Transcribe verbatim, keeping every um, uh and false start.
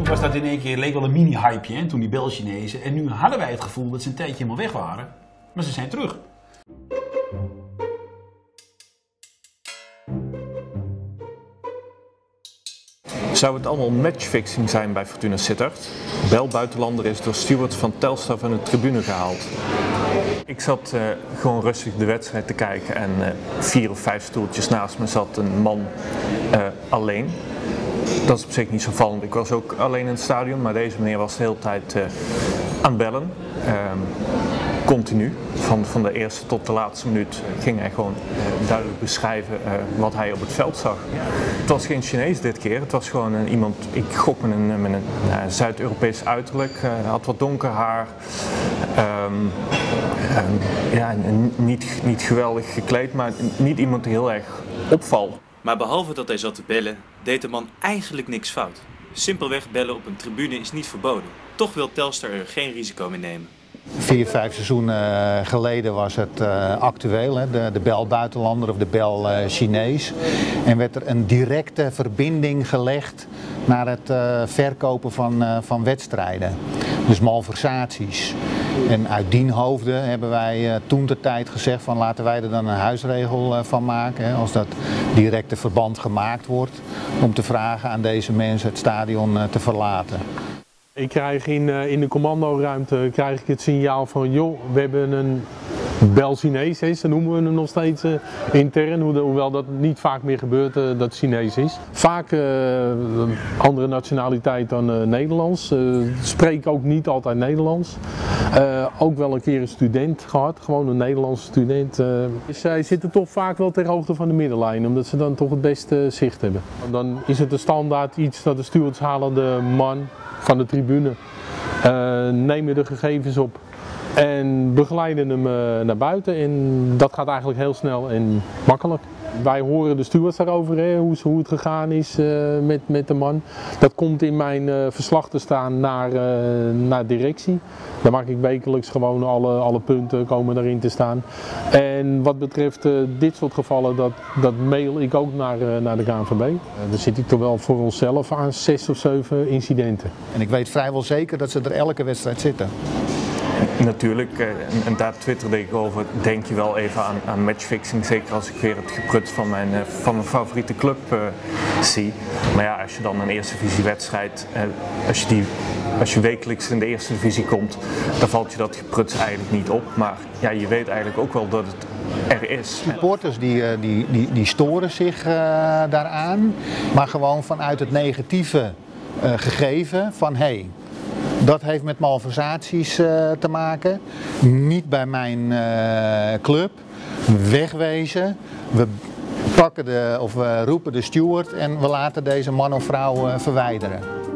was dat in één keer, leek wel een mini-hypeje toen die Bel-Chinezen. En nu hadden wij het gevoel dat ze een tijdje helemaal weg waren. Maar ze zijn terug. Zou het allemaal matchfixing zijn bij Fortuna Sittard? Bel Buitenlander is door Stuart van Telstar van de tribune gehaald. Ik zat uh, gewoon rustig de wedstrijd te kijken en uh, vier of vijf stoeltjes naast me zat een man uh, alleen. Dat is op zich niet zo vallend. Ik was ook alleen in het stadion, maar deze meneer was de hele tijd uh, aan het bellen. Uh, continu. Van, van de eerste tot de laatste minuut ging hij gewoon uh, duidelijk beschrijven uh, wat hij op het veld zag. Het was geen Chinees dit keer, het was gewoon uh, iemand, ik gok met een, met een uh, Zuid-Europees uiterlijk. Uh, hij had wat donker haar. Um, um, ja, niet, niet geweldig gekleed, maar niet iemand die heel erg opvalt. Maar behalve dat hij zat te bellen, deed de man eigenlijk niks fout. Simpelweg bellen op een tribune is niet verboden. Toch wil Telstar er geen risico mee nemen. Vier, vijf seizoenen geleden was het uh, actueel, hè, de, de Bel Buitenlander of de Bel uh, Chinees. En werd er een directe verbinding gelegd naar het uh, verkopen van, uh, van wedstrijden. Dus malversaties. En uit dien hoofde hebben wij uh, toen de tijd gezegd van laten wij er dan een huisregel uh, van maken. Hè, als dat directe verband gemaakt wordt, om te vragen aan deze mensen het stadion uh, te verlaten. Ik krijg in, in de commandoruimte krijg ik het signaal van joh, we hebben een Bel Chinees, hè, zo noemen we hem nog steeds uh, intern, hoewel dat niet vaak meer gebeurt uh, dat het Chinees is. Vaak uh, andere nationaliteit dan uh, Nederlands, uh, spreek ook niet altijd Nederlands. Uh, ook wel een keer een student gehad, gewoon een Nederlandse student. Uh, zij zitten toch vaak wel ter hoogte van de middenlijn, omdat ze dan toch het beste zicht hebben. En dan is het een standaard iets dat de stewards halen de man van de tribune, uh, nemen de gegevens op en begeleiden hem uh, naar buiten en dat gaat eigenlijk heel snel en makkelijk. Wij horen de stewards daarover, hè, hoe, hoe het gegaan is uh, met, met de man. Dat komt in mijn uh, verslag te staan naar, uh, naar directie. Daar maak ik wekelijks gewoon alle, alle punten komen daarin te staan. En wat betreft uh, dit soort gevallen, dat, dat mail ik ook naar, uh, naar de K N V B. Uh, dan zit ik toch wel voor onszelf aan zes of zeven incidenten. En ik weet vrijwel zeker dat ze er elke wedstrijd zitten. Natuurlijk, en daar twitterde ik over, denk je wel even aan, aan matchfixing, zeker als ik weer het gepruts van mijn, van mijn favoriete club uh, zie. Maar ja, als je dan een eerste divisie wedstrijd, uh, als, je die, als je wekelijks in de eerste divisie komt, dan valt je dat gepruts eigenlijk niet op. Maar ja, je weet eigenlijk ook wel dat het er is. Supporters die, die, die, die storen zich uh, daaraan, maar gewoon vanuit het negatieve uh, gegeven van hey, dat heeft met malversaties uh, te maken, niet bij mijn uh, club, wegwezen, we pakken de, of we roepen de steward en we laten deze man of vrouw uh, verwijderen.